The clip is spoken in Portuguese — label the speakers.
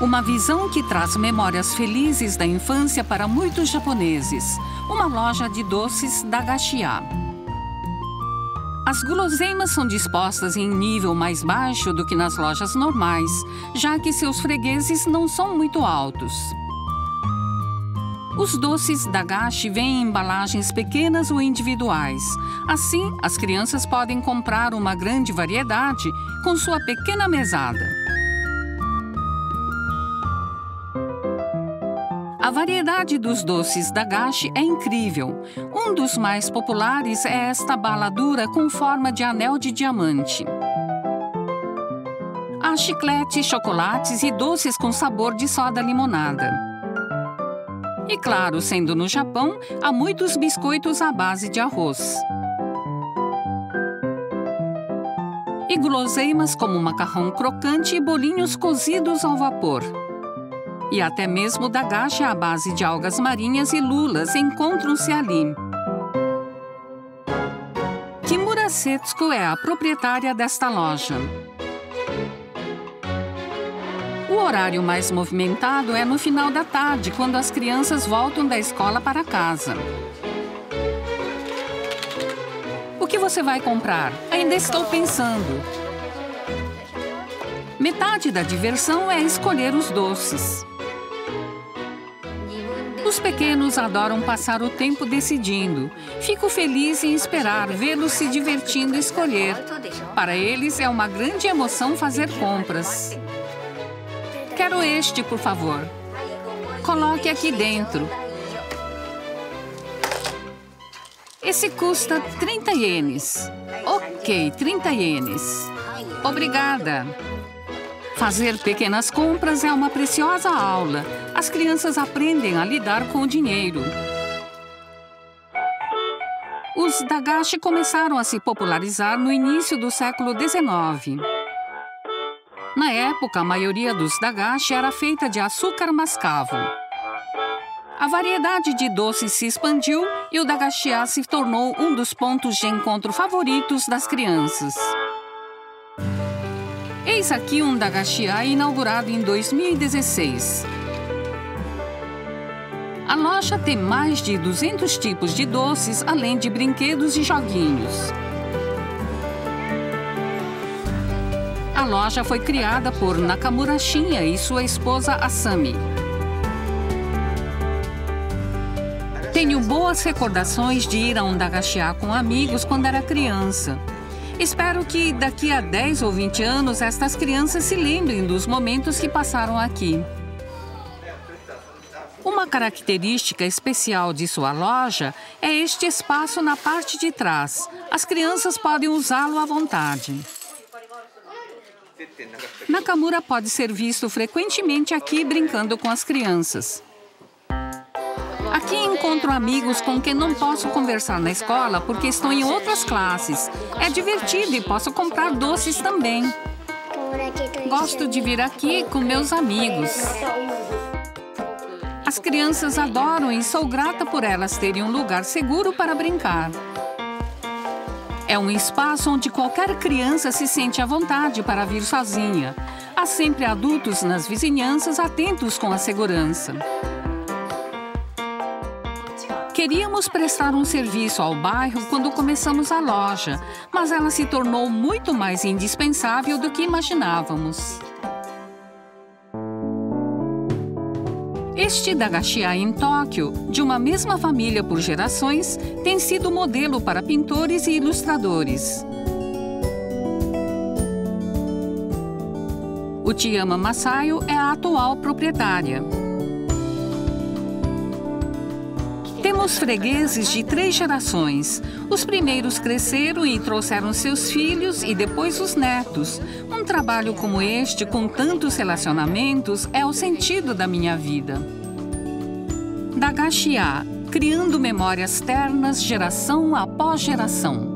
Speaker 1: Uma visão que traz memórias felizes da infância para muitos japoneses. Uma loja de doces Dagashi-ya. As guloseimas são dispostas em nível mais baixo do que nas lojas normais, já que seus fregueses não são muito altos. Os doces Dagashi vêm em embalagens pequenas ou individuais. Assim, as crianças podem comprar uma grande variedade com sua pequena mesada. A variedade dos doces Dagashi é incrível. Um dos mais populares é esta bala dura com forma de anel de diamante. Há chicletes, chocolates e doces com sabor de soda limonada. E claro, sendo no Japão, há muitos biscoitos à base de arroz. E guloseimas como macarrão crocante e bolinhos cozidos ao vapor. E até mesmo Dagashi à base de algas marinhas e lulas encontram-se ali. Kimura Setsuko é a proprietária desta loja. O horário mais movimentado é no final da tarde, quando as crianças voltam da escola para casa. O que você vai comprar? Ainda estou pensando. Metade da diversão é escolher os doces. Os pequenos adoram passar o tempo decidindo. Fico feliz em esperar vê-los se divertindo e escolher. Para eles é uma grande emoção fazer compras. Quero este, por favor. Coloque aqui dentro. Esse custa 30 ienes. Ok, 30 ienes. Obrigada. Fazer pequenas compras é uma preciosa aula. As crianças aprendem a lidar com o dinheiro. Os Dagashi começaram a se popularizar no início do século XIX. Na época, a maioria dos Dagashi era feita de açúcar mascavo. A variedade de doces se expandiu e o Dagashi-ya se tornou um dos pontos de encontro favoritos das crianças. Eis aqui um Dagashi-ya inaugurado em 2016. A loja tem mais de 200 tipos de doces, além de brinquedos e joguinhos. A loja foi criada por Nakamura Shinya e sua esposa Asami. Tenho boas recordações de ir a um Dagashi-ya com amigos quando era criança. Espero que daqui a 10 ou 20 anos estas crianças se lembrem dos momentos que passaram aqui. Uma característica especial de sua loja é este espaço na parte de trás. As crianças podem usá-lo à vontade. Nakamura pode ser visto frequentemente aqui brincando com as crianças. Aqui encontro amigos com quem não posso conversar na escola porque estão em outras classes. É divertido e posso comprar doces também. Gosto de vir aqui com meus amigos. As crianças adoram e sou grata por elas terem um lugar seguro para brincar. É um espaço onde qualquer criança se sente à vontade para vir sozinha. Há sempre adultos nas vizinhanças atentos com a segurança. Queríamos prestar um serviço ao bairro quando começamos a loja, mas ela se tornou muito mais indispensável do que imaginávamos. Este Dagashi-ya em Tóquio, de uma mesma família por gerações, tem sido modelo para pintores e ilustradores. Uchiyama Masayo é a atual proprietária. Temos fregueses de 3 gerações. Os primeiros cresceram e trouxeram seus filhos e depois os netos. Um trabalho como este, com tantos relacionamentos, é o sentido da minha vida. Dagashi-ya, criando memórias ternas geração após geração.